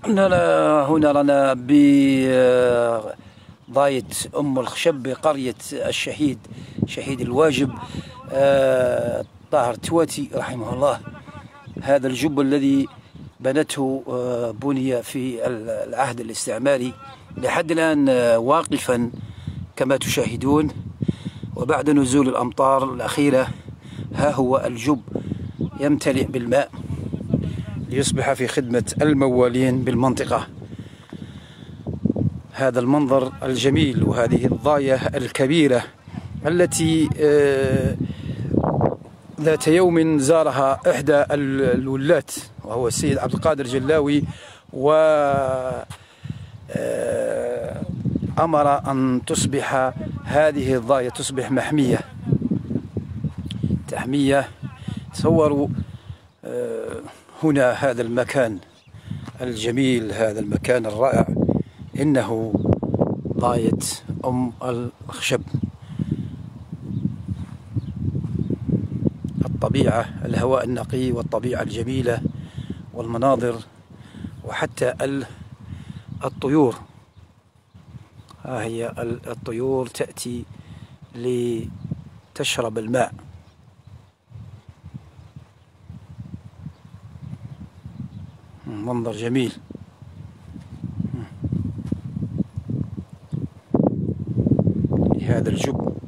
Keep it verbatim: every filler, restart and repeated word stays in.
هنا هنا رانا بضاية أم الخشب بقرية الشهيد شهيد الواجب طاهر تواتي رحمه الله. هذا الجب الذي بنته بني في العهد الاستعماري لحد الآن واقفا كما تشاهدون، وبعد نزول الأمطار الأخيرة ها هو الجب يمتلئ بالماء ليصبح في خدمة الموالين بالمنطقة. هذا المنظر الجميل وهذه الضاية الكبيرة التي ذات يوم زارها إحدى الولاة وهو السيد عبد القادر جلاوي، وأمر أن تصبح هذه الضاية تصبح محمية تحمية. تصوروا هنا هذا المكان الجميل، هذا المكان الرائع، إنه ضاية أم الخشب. الطبيعة، الهواء النقي والطبيعة الجميلة والمناظر، وحتى الطيور. ها هي الطيور تأتي لتشرب الماء. منظر جميل. هذا الجب